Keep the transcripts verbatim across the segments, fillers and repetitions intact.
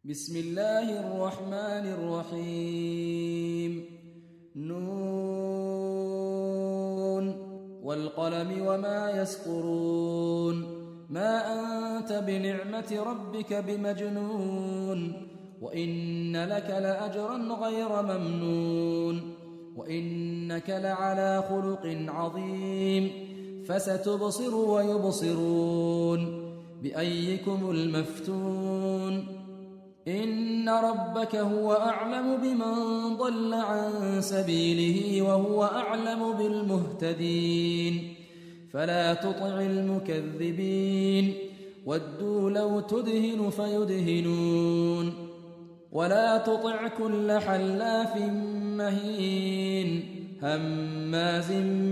بسم الله الرحمن الرحيم. نون والقلم وما يسطرون ما أنت بنعمة ربك بمجنون وإن لك لأجرا غير ممنون وإنك لعلى خلق عظيم فستبصر ويبصرون بأيكم المفتون إن ربك هو أعلم بمن ضل عن سبيله وهو أعلم بالمهتدين فلا تطع المكذبين ودوا لو تدهن فيدهنون ولا تطع كل حلاف مهين هماز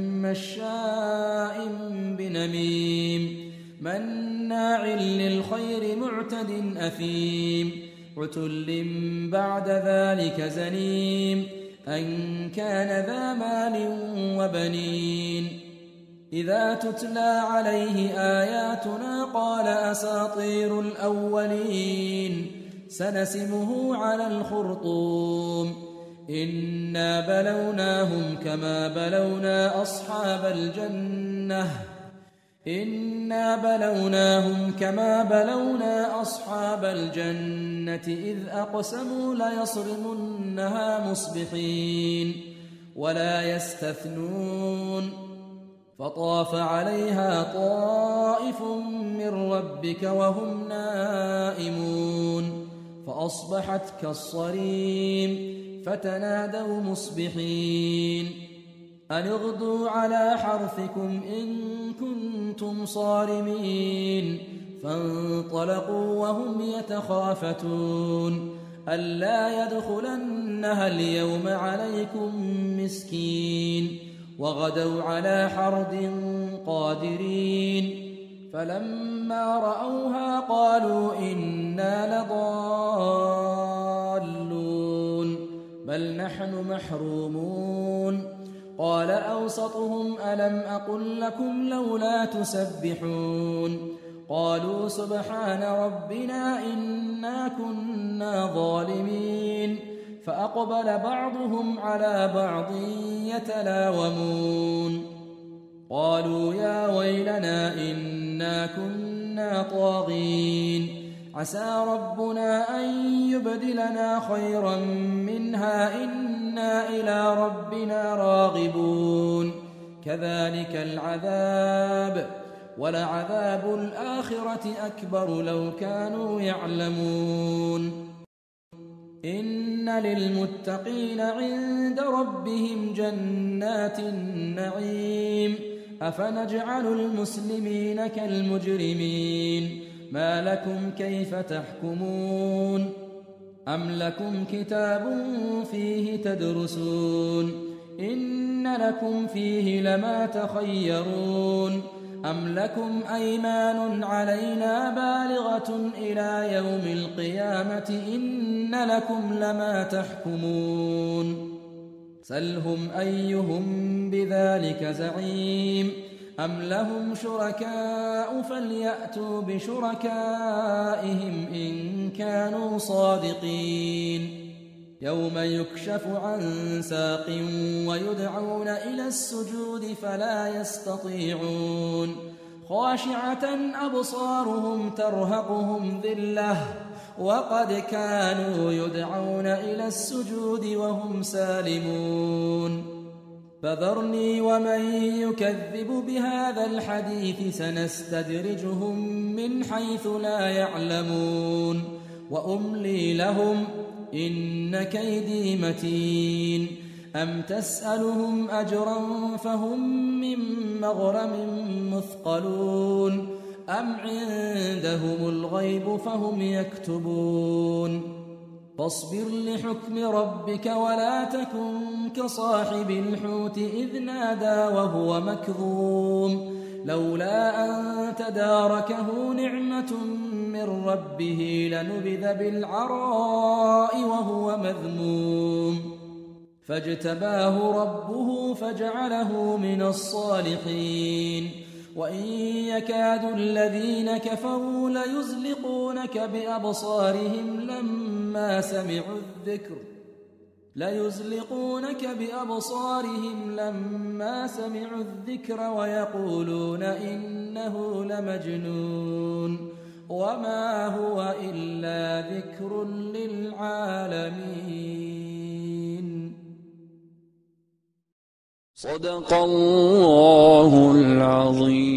مشاء بنميم مناع للخير معتد أثيم عتل بعد ذلك زنيم أن كان ذا مال وبنين إذا تتلى عليه آياتنا قال أساطير الأولين سنسمه على الخرطوم إنا بلوناهم كما بلونا أصحاب الجنة إنا بلوناهم كما بلونا أصحاب الجنة إذ أقسموا ليصرمنها مصبحين ولا يستثنون فطاف عليها طائف من ربك وهم نائمون فأصبحت كالصريم فتنادوا مصبحين أن اغدوا على حرثكم إن كنتم صارمين فانطلقوا وهم يتخافتون ألا يدخلنها اليوم عليكم مسكين وغدوا على حرد قادرين فلما رأوها قالوا إنا لضالون بل نحن محرومون قال أوسطهم ألم أقل لكم لولا تسبحون قالوا سبحان ربنا إنا كنا ظالمين فأقبل بعضهم على بعض يتلاومون قالوا يا ويلنا إنا كنا طاغين عسى ربنا أن يبدلنا خيرا منها إنا إلى ربنا راغبون كذلك العذاب ولعذاب الآخرة أكبر لو كانوا يعلمون إن للمتقين عند ربهم جنات النعيم أفنجعل المسلمين كالمجرمين ما لكم كيف تحكمون أم لكم كتاب فيه تدرسون إن لكم فيه لما تخيرون أم لكم أيمان علينا بالغة إلى يوم القيامة إن لكم لما تحكمون سلهم أيهم بذلك زعيم أم لهم شركاء فليأتوا بشركائهم إن كانوا صادقين يوم يكشف عن ساق ويدعون إلى السجود فلا يستطيعون خاشعة أبصارهم ترهقهم ذلة وقد كانوا يدعون إلى السجود وهم سالمون فذرني ومن يكذب بهذا الحديث سنستدرجهم من حيث لا يعلمون وأملي لهم إن كيدي متين أم تسألهم أجرا فهم من مغرم مثقلون أم عندهم الغيب فهم يكتبون فاصبر لحكم ربك ولا تكن كصاحب الحوت إذ نادى وهو مكظوم لولا أن تداركه نعمة من ربه لنبذ بالعراء وهو مذموم فاجتباه ربه فجعله من الصالحين وإن يكاد الذين كفروا ليزلقونك بأبصارهم لما سمعوا الذكر ليزلقونك بأبصارهم لما سمعوا الذكر ويقولون إنه لمجنون وما هو إلا ذكر للعالمين. صدق الله العظيم.